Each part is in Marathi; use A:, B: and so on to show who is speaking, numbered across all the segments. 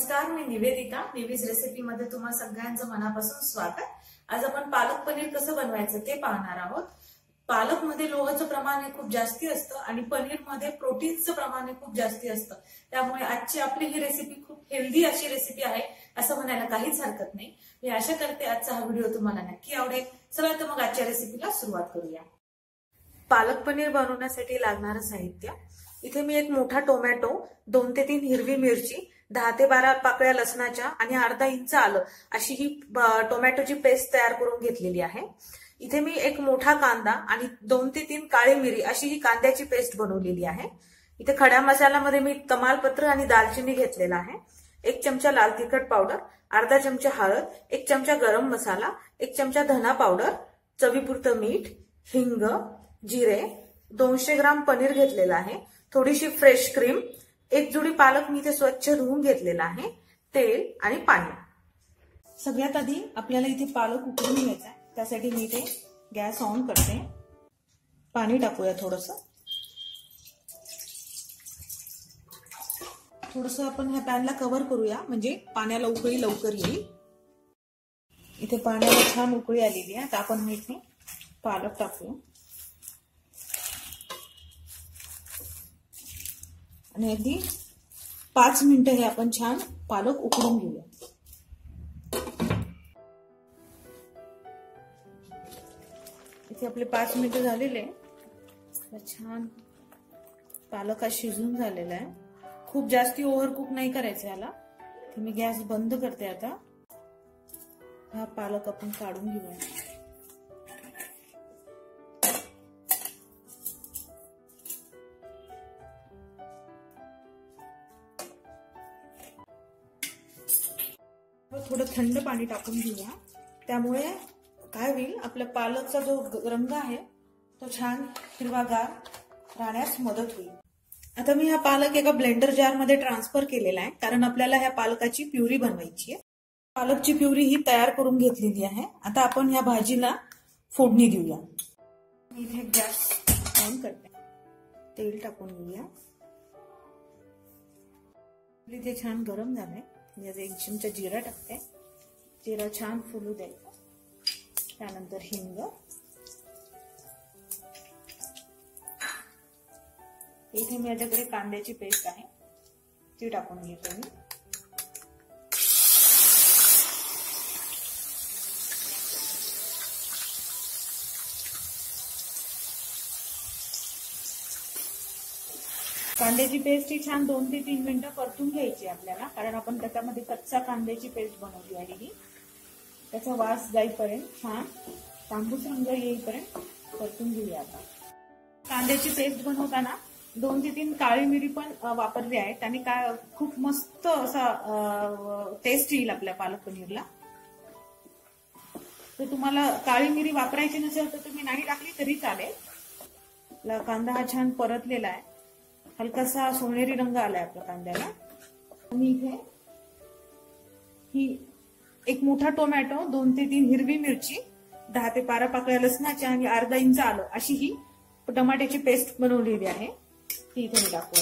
A: नमस्कार, मी निवेदिता. निविस रेसिपी मध्ये तुम्हा सगळ्यांचं मनापासून स्वागत. आज आपण पालक पनीर कसं बनवायचं ते पाहणार आहोत. पालक मध्ये लोहाचं प्रमाण हे खूप जास्ती असतं आणि पनीर मध्ये प्रोटीनचं प्रमाण हे खूप जास्ती असतं. त्यामुळे आजची आपली ही रेसिपी खूप हेल्दी अशी रेसिपी आहे असं म्हणायला काहीच हरकत नाही. मी आशा करते आजचा हा व्हिडिओ तुम्हाला नक्की आवडेल. चला तर मग आजच्या रेसिपीला सुरुवात करूया. पालक पनीर बनवण्यासाठी लागणारं साहित्य: इथे मी एक मोठा टोमॅटो, 2 ते 3 हिरवी मिरची, 10 ते 12 पाकळ्या लसणाच्या आणि अर्धा इंच आलं अशी ही टोमॅटोची पेस्ट तयार करून घेतलेली आहे. इथे मी एक मोठा कांदा आणि 2 ते 3 काळी मिरी अशी ही कांद्याची पेस्ट बनवलेली आहे. इथे खड्या मसाल्यामध्ये मी तमालपत्र आणि दालचिनी घेतलेला आहे. 1 चमचा लाल तिखट पावडर, अर्धा चमचा हळद, 1 चमचा गरम मसाला, 1 चमचा धना पावडर, चवीपुरतं मीठ, हिंग, जिरे, 200 ग्राम पनीर घेतलेला आहे, थोडीशी फ्रेश क्रीम, 1 जुडी पालक मी इथे स्वच्छ धुवून घेतलेला आहे, तेल आणि पाणी. सगळ्यात आधी आपल्याला इथे पालक उकळून घ्यायचा आहे. त्यासाठी मी इथे गॅस ऑन करते. पाणी टाकूया थोडंसं. थोडंसं आपण ह्या पॅनला कव्हर करूया म्हणजे पाण्याला उकळी लवकर येईल. इथे पाण्याला छान उकळी आलेली आहे. आता आपण इथे पालक टाकूया आणि अगदी 5 मिनिटं हे आपण छान पालक उकळून घेऊया. इथे आपले 5 मिनिटं झालेले. छान पालक हा शिजून झालेला आहे. खूप जास्ती ओव्हरकुक नाही करायचं याला. मी गॅस बंद करते. आता हा पालक आपण काढून घेऊया. थोडं थंड पाणी टाकून घेऊया. त्यामुळे काय होईल, आपल्या पालकचा जो रंग आहे तो छान हिरवागार राहण्यास मदत होईल. आता मी हा पालक एका ब्लेंडर जार मध्ये ट्रान्सफर केलेला आहे, कारण आपल्याला ह्या पालकाची प्युरी बनवायची आहे. पालकची प्युरी ही तयार करून घेतलेली आहे. आता आपण ह्या भाजीला फोडणी देऊया. इथे गॅस ऑन करते. तेल टाकून घेऊया. इथे छान गरम झालंय. 1 चमचा जिरा टाकते. जिरा छान फुलू द्यायचा. त्यानंतर हिंग, इथे माझ्याकडे कांद्याची पेस्ट आहे ती टाकून घेतो मी. कांद्याची पेस्ट ही छान 2 ते 3 मिनिटं परतून घ्यायची आपल्याला, कारण आपण त्याच्यामध्ये कच्चा कांद्याची पेस्ट बनवली आहे ही. त्याचा वास जाईपर्यंत छान तांबूस रंग येईपर्यंत परतून घेऊया. आता कांद्याची पेस्ट बनवताना 2 ते 3 काळी मिरी पण वापरली आहे. त्याने काय खूप मस्त असा टेस्ट येईल आपल्या पालक पनीरला. तर तुम्हाला काळी मिरी वापरायची नसेल तर तुम्ही नाही टाकली तरी चालेल. कांदा हा छान परतलेला आहे. हलकासा सोनेरी रंग आलाय आपल्या कांद्याला. आणि इथे ही एक मोठा टोमॅटो, 2 ते 3 हिरवी मिरची, 10 ते 12 पाकळ्या लसणाच्या आणि अर्धा इंच आलं अशी ही टमाट्याची पेस्ट बनवलेली आहे. ती इथे मी टाकू.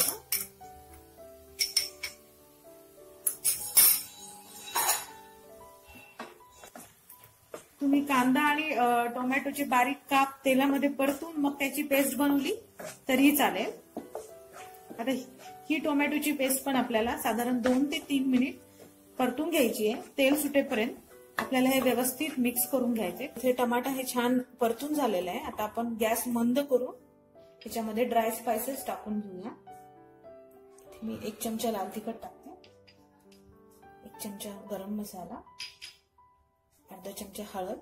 A: तुम्ही कांदा आणि टोमॅटोचे बारीक काप तेलामध्ये परतून मग त्याची पेस्ट बनवली तरीही चालेल. आता ही टोमॅटोची पेस्ट पण आपल्याला साधारण 2 ते 3 मिनिट परतून घ्यायची आहे. तेल सुटेपर्यंत आपल्याला हे व्यवस्थित मिक्स करून घ्यायचे. हे टमाटा हे छान परतून झालेलं आहे. आता आपण गॅस मंद करून त्याच्यामध्ये ड्राय स्पाइसेस टाकून घेऊया. मी 1 चमचा लाल तिखट टाकते, 1 चमचा गरम मसाला, अर्धा चमचा हळद,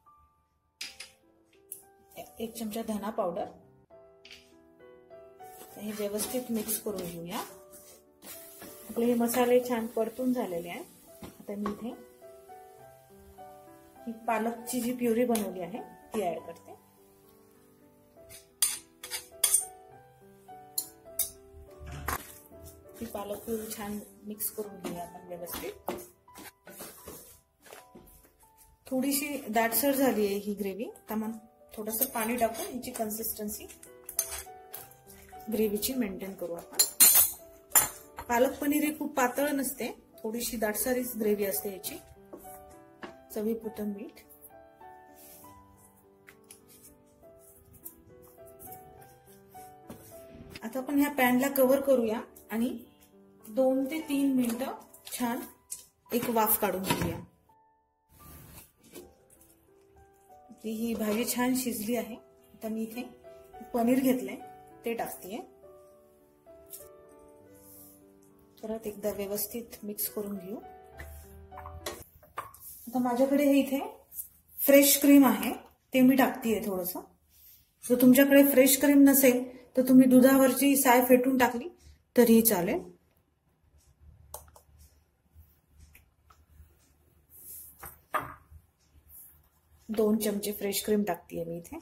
A: 1 चमचा धना पावडर. हे व्यवस्थित मिक्स करून घेऊया. आपले हे मसाले छान परतून झालेले आहेत. आता मी इथे ही पालकची जी प्युरी बनवली आहे ती ऍड करते. ही पालक प्युरी छान मिक्स करून घेऊया आपण व्यवस्थित. थोडीशी दाटसर झाली आहे ही ग्रेव्ही. तर मग थोडंसं पाणी टाकून हिची कन्सिस्टन्सी ग्रेव्हीची मेंटेन करू आपण. पालक पनीर हे खूप पातळ नसते, थोडीशी दाटसरीच ग्रेव्ही असते याची. चवीपुरतं मीठ. आता आपण ह्या पॅनला कव्हर करूया आणि 2 ते 3 मिनिटं छान एक वाफ काढून घेऊया. ही भाजी छान शिजली आहे. आता मी इथे पनीर घेतलंय ते टाकतेय. परत एकदा व्यवस्थित मिक्स करून घेऊ. आता माझ्याकडे हे इथे फ्रेश क्रीम आहे ते मी टाकतेय थोडस. जर तुमच्याकडे फ्रेश क्रीम नसेल तर तुम्ही दुधावरची साय फेटून टाकली तरीही चालेल. दोन चमचे फ्रेश क्रीम टाकतेय मी इथे.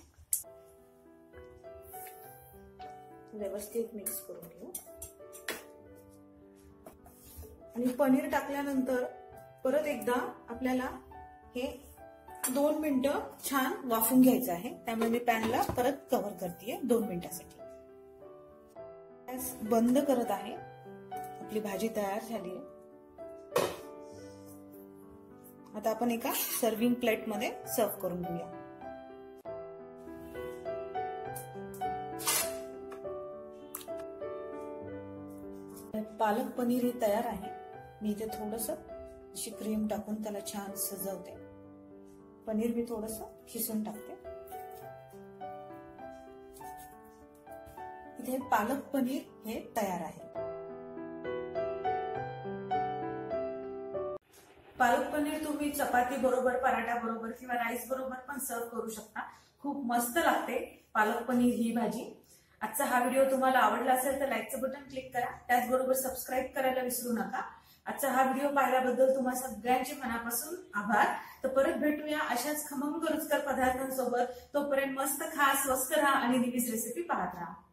A: व्यवस्थित मिक्स करून घेऊ. आणि पनीर टाकल्यानंतर परत एकदा आपल्याला हे 2 मिनिटं छान वाफून घ्यायचं आहे. त्यामुळे मी पॅनला परत कव्हर करतेय 2 मिनिटासाठी. गॅस बंद करत आहे. आपली भाजी तयार झाली आहे. आता आपण एका सर्विंग प्लेट मध्ये सर्व करून घेऊया. पालक पनीर हे तयार आहे. मी इथे थोडस अशी क्रीम टाकून त्याला छान सजवते. पनीर मी थोडस खिसून टाकते. इथे पालक पनीर हे तयार आहे. पालक पनीर तुम्ही चपाती बरोबर, पराठा बरोबर किंवा राईस बरोबर पण सर्व करू शकता. खूप मस्त लागते पालक पनीर ही भाजी. आजचा हा व्हिडिओ तुम्हाला आवडला असेल तर लाईकचं बटन क्लिक करा. त्याचबरोबर सबस्क्राईब करायला विसरू नका. आजचा हा व्हिडिओ पाहिल्याबद्दल तुम्हा सगळ्यांचे मनापासून आभार. तर परत भेटूया अशाच खमंग रुचकर पदार्थांसोबत. तोपर्यंत मस्त खा, स्वस्त राहा आणि निविस रेसिपी पाहत राहा.